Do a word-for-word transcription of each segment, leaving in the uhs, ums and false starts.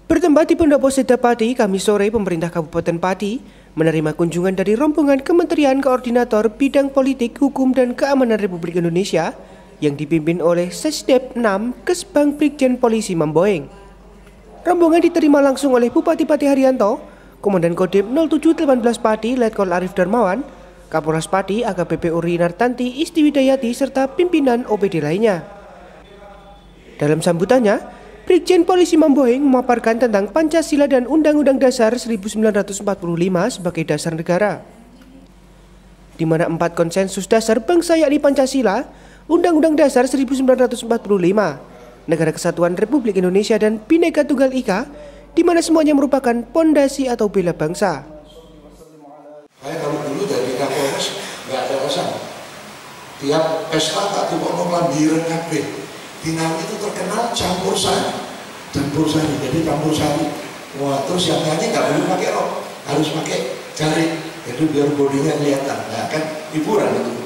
Bertempat di Pendopo Seda Pati, Kamis sore pemerintah Kabupaten Pati menerima kunjungan dari rombongan Kementerian Koordinator Bidang Politik, Hukum, dan Keamanan Republik Indonesia yang dipimpin oleh Sesdep enam Kesbang Brigjen Polisi Mamboeng. Rombongan diterima langsung oleh Bupati Pati Haryanto, Komandan Kodim nol tujuh delapan belas Pati Letkol Arif Darmawan, Kapolres Pati A K B P Uri Nartanti Istiwidayati serta pimpinan O P D lainnya. Dalam sambutannya, Brigjen Polisi Mamboeng memaparkan tentang Pancasila dan Undang-Undang Dasar seribu sembilan ratus empat puluh lima sebagai dasar negara, di mana empat konsensus dasar bangsa yakni Pancasila, Undang-Undang Dasar seribu sembilan ratus empat puluh lima, Negara Kesatuan Republik Indonesia, dan Bhinneka Tunggal Ika, di mana semuanya merupakan pondasi atau bela bangsa. Saya kalau dulu dari Kapolres nggak ada pesan, tiap pesta tak dibawa lambiran kabeh. Final itu terkenal campur sari, campur sari, jadi campur sari. Wah, terus yang nyanyi nggak boleh pakai rok, harus pakai jari, jadi biar bodinya kelihatan. Nah, kan hiburan itu.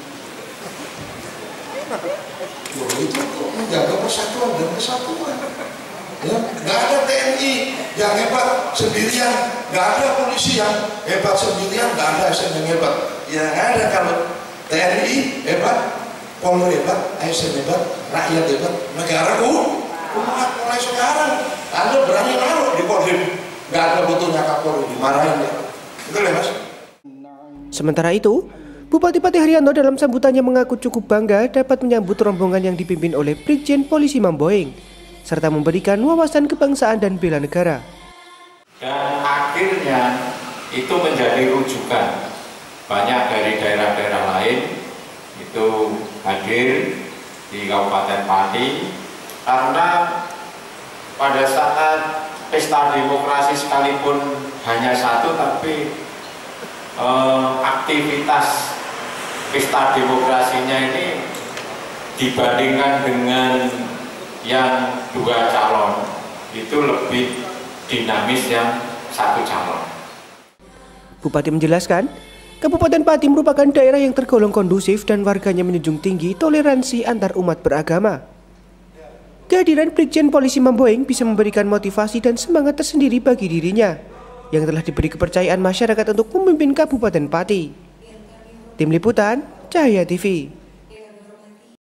Wah, itu kok menjaga persatuan dan kesatuan. Ya, nggak ada T N I yang hebat sendirian, nggak ada polisi yang hebat sendirian, nggak ada A S N yang hebat. Yang ada kalau T N I hebat, Polri hebat, A S N hebat, rakyat hebat, negara kuat. Mulai sekarang Anda berani naruh di Kodim, nggak ada butuhnya Kapolri, dimarahin ya. Betul ya Mas? Sementara itu, Bupati Pati Haryanto dalam sambutannya mengaku cukup bangga dapat menyambut rombongan yang dipimpin oleh Brigjen Polisi Mamboeng, serta memberikan wawasan kebangsaan dan bela negara. Dan akhirnya itu menjadi rujukan banyak dari daerah-daerah lain itu hadir di Kabupaten Pati, karena pada saat pesta demokrasi sekalipun hanya satu, tapi eh, aktivitas pesta demokrasinya ini dibandingkan dengan yang dua calon itu lebih dinamis yang satu calon. Bupati menjelaskan, Kabupaten Pati merupakan daerah yang tergolong kondusif dan warganya menjunjung tinggi toleransi antar umat beragama. Kehadiran Brigjen Polisi Mamboeng bisa memberikan motivasi dan semangat tersendiri bagi dirinya yang telah diberi kepercayaan masyarakat untuk memimpin Kabupaten Pati. Tim Liputan, Cahaya T V.